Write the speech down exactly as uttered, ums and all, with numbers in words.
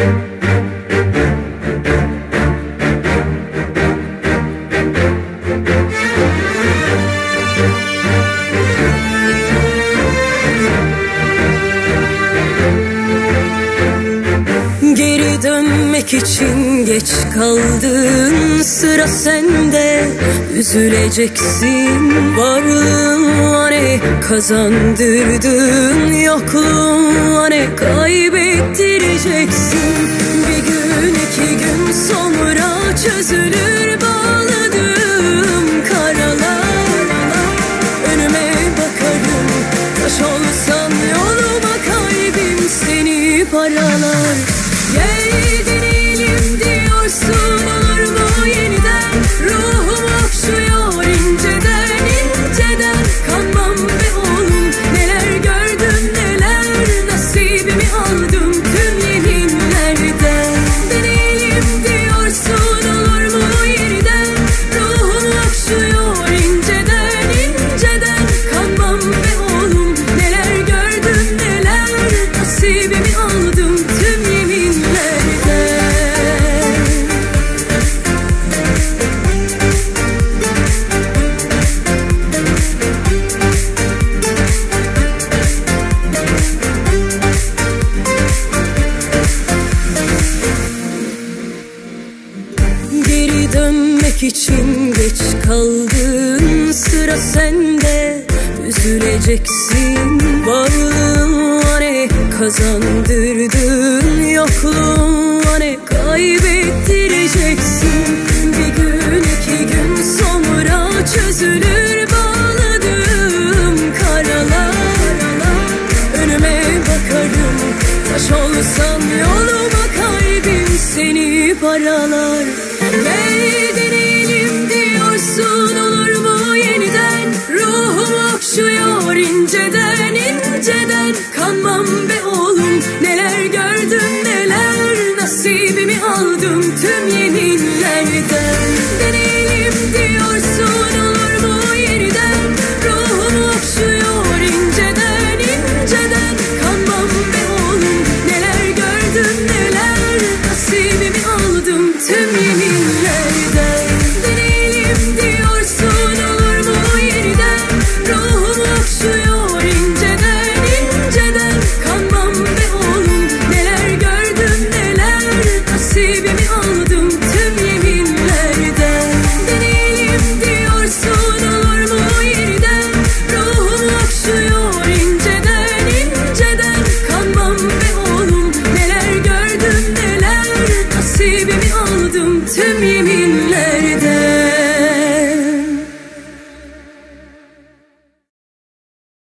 Geri dönmek için geç kaldın, sıra sende. Üzüleceksin, varlığınla ne kazandırdın, yokluğunla ne kaybettireceksin. Bir gün iki gün sonra çözülür bağladığım karalar. Önüme bakarım, taş olsan yoluma kalbim seni paralar. Gel deneyelim diyorsun, olur mu yeniden? Ruhum okşuyor inceden inceden. Kanmam be oğlum, neler gördüm neler, nasibimi aldım tüm yeminlerden. Deneyelim diyorsun, olur mu yeniden? Ruhum okşuyor inceden inceden. Kanmam be oğlum, neler gördüm neler, nasibimi aldım tüm için geç kaldın, sıra sende. Üzüleceksin, varlığınla ne kazandırdın, yokluğunla ne kaybettireceksin. Bir gün iki gün sonra çözülür bağladığım karalar. Önüme bakarım, taş olsan yoluma kalbim seni paralar. Gel deneyelim diyorsun, olur mu yeniden? Ruhum okşuyor inceden inceden. Kanmam be oğlum, neler gördüm neler, nasibimi aldım tüm yeminlerden. Deneyelim diyorsun, olur mu yeniden? Ruhum okşuyor inceden inceden. Kanmam be oğlum, neler gördüm neler, nasibimi aldım tüm yeminlerden. Deneyelim diyorsun, olur mu yeniden? Ruhum okşuyor inceden inceden. Kanmam be oğlum, neler gördüm neler, nasibimi aldım tüm yeminlerden. Deneyelim diyorsun, olur mu yeniden? Ruhum okşuyor inceden inceden. Kanmam be oğlum, neler gördüm neler, nasibimi aldım tüm yeminlerden.